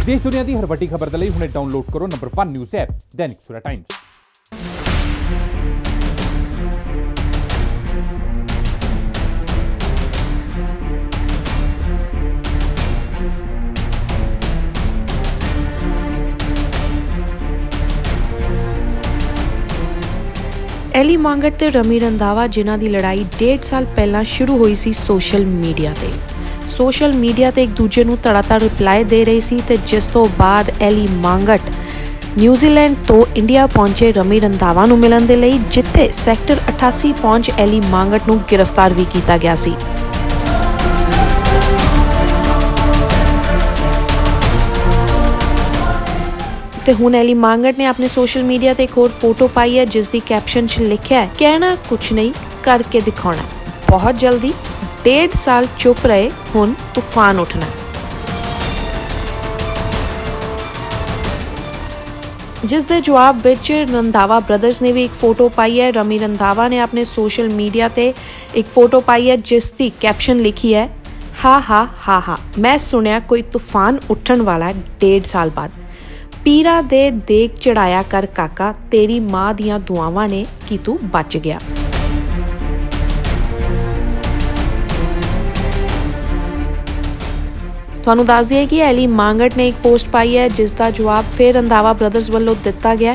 देश दुनिया की हर वड्डी खबर के लिए हुणे डाउनलोड करो number 1 news app Dainik Savera times. Eli Mangat ते रमी रंधावा जिन्हां दी लड़ाई 1.5 साल पहलां शुरू हुई सी सोशल मीडिया ते एक दूजे नूं तड़ातड़ रिप्लाई दे रही सी ते जिस तो बाद एली मांगट न्यूजीलैंड तो इंडिया पहुंचे रमी रंधावा नूं मिलण दे लई, जिथे सैक्टर 88 पहुंच एली मांगट नूं गिरफ्तार भी कीता गया सी। ते हुण एली मांगट ने अपने सोशल मीडिया ते एक होर फोटो पाई है जिस दी कैप्शन च लिखिआ है, कहना कुछ नहीं करके दिखाना, बहुत जल्दी 1.5 साल चुप रहे, हुण तूफान उठना। जिस दे जवाब विच रंधावा ब्रदर्स ने भी एक फोटो पाई है। रमी रंधावा ने अपने सोशल मीडिया ते एक फोटो पाई है जिस दी कैप्शन लिखी है, हा हा हा हा, मैं सुनिया कोई तूफान उठन वाला है 1.5 साल बाद। पीरा दे देग चढ़ाया कर काका, तेरी मां दियां दुआवां ने कि तू बच गया। ਤੁਹਾਨੂੰ ਦੱਸ ਦਈਏ ਕਿ ਐਲੀ ਮਾਂਗਟ ਨੇ ਇੱਕ ਪੋਸਟ ਪਾਈ ਹੈ ਜਿਸ ਦਾ ਜਵਾਬ ਫਿਰ ਰੰਧਾਵਾ ਬ੍ਰਦਰਸ ਵੱਲੋਂ ਦਿੱਤਾ ਗਿਆ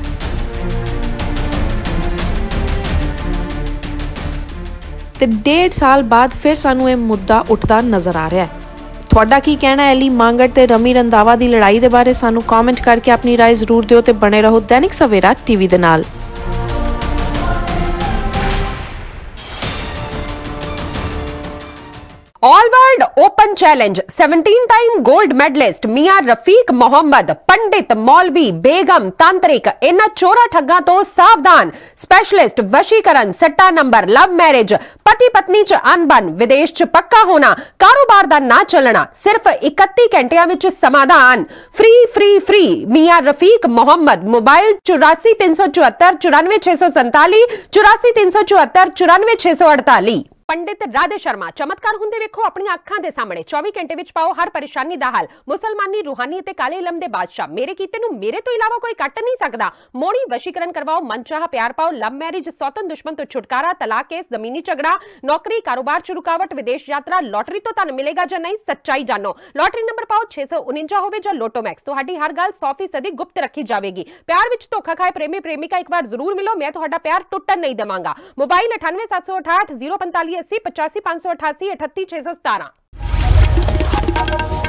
ਤੇ 1.5 ਸਾਲ ਬਾਅਦ ਫਿਰ ਸਾਨੂੰ ਇਹ ਮੁੱਦਾ ਉੱਠਦਾ ਨਜ਼ਰ ਆ ਰਿਹਾ ਹੈ। ਤੁਹਾਡਾ ਕੀ ਕਹਿਣਾ ਐਲੀ ਮਾਂਗਟ ਤੇ ਰਮੀ ਰੰਧਾਵਾ ਦੀ ਲੜਾਈ ਦੇ ਬਾਰੇ ਸਾਨੂੰ ਕਮੈਂਟ ਕਰਕੇ ਆਪਣੀ ਰਾਏ ਜ਼ਰੂਰ ਦਿਓ ਤੇ ਬਣੇ ਰਹੋ ਦੈਨਿਕ ਸਵੇਰਾ ਟੀਵੀ ਦੇ ਨਾਲ। ऑल वर्ल्ड ओपन चैलेंज 17-टाइम गोल्ड मेडलिस्ट मियां रफीक मोहम्मद, पंडित, मौलवी, बेगम, तांत्रिक, इन्हां चोरा ठग्गां तो सावधान। स्पेशलिस्ट वशीकरण, सट्टा नंबर, लव मैरिज, पति पत्नी च अनबन, विदेश च पक्का होना, कारोबार दा ना चलना, सिर्फ 31 घंटियां विच समाधान। फ्री फ्री फ्री मियां रफीक मोहम्मद। मोबाइल 84 374 94 647 84 374 94 648। पंडित राधे शर्मा, चमत्कार हुंदे वेखो अपनी अखां दे सामने, 24 घंटे विच पाओ हर परेशानी दा हल। मुसलमानी, रूहानी ते काले इलम दे बादशाह, मेरे कीते नूं मेरे तो इलावा कोई कट नहीं सकदा। मोड़ी वशीकरण करवाओ, मनचाहा प्यार पाओ, लव मैरिज, सौतन दुश्मन तो छुटकारा, तलाक केस, जमीनी झगड़ा, नौकरी, कारोबार च रुकावट, विदेश यात्रा, लॉटरी तो धन मिलेगा जां नहीं, सच्चाई जानो। लॉटरी नंबर पाओ 649 होवे जां लोटो मैक्स, तुहाडी हर गल 100% गुप्त रखी जावेगी। प्यार विच धोखा खाए प्रेमी प्रेमिका एक बार जरूर मिलो, मैं तुहाडा प्यार टुटन नहीं देवांगा। मोबाइल 98 768 045 80 85 588 38 617।